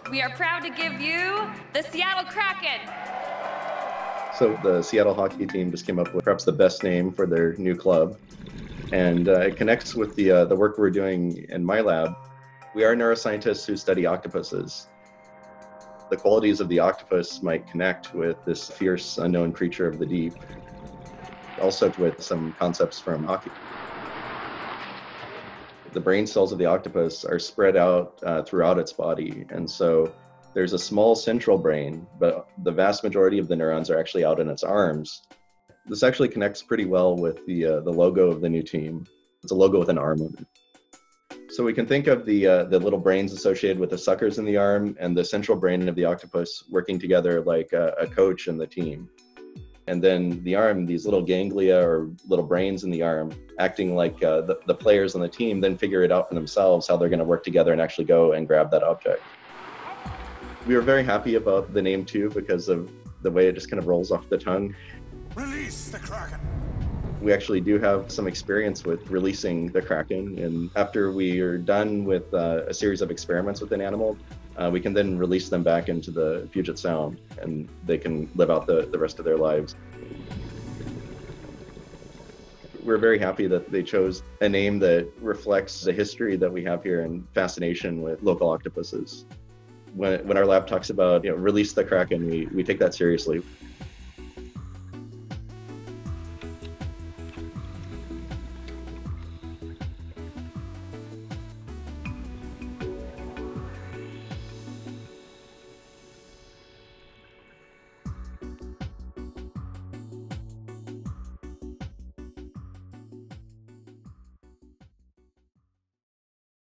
We are proud to give you the Seattle Kraken. So the Seattle hockey team just came up with perhaps the best name for their new club. And it connects with the work we're doing in my lab. We are neuroscientists who study octopuses. The qualities of the octopus might connect with this fierce, unknown creature of the deep. Also with some concepts from hockey. The brain cells of the octopus are spread out throughout its body. And so there's a small central brain, but the vast majority of the neurons are actually out in its arms. This actually connects pretty well with the logo of the new team. It's a logo with an arm on it. So we can think of the little brains associated with the suckers in the arm and the central brain of the octopus working together like a coach and the team. And then the arm, these little ganglia or little brains in the arm, acting like the players on the team, then figure it out for themselves how they're going to work together and actually go and grab that object. We were very happy about the name too because of the way it just kind of rolls off the tongue. Release the Kraken! We actually do have some experience with releasing the Kraken, and after we are done with a series of experiments with an animal, we can then release them back into the Puget Sound, and they can live out the rest of their lives. We're very happy that they chose a name that reflects the history that we have here and fascination with local octopuses. When our lab talks about release the Kraken, we take that seriously.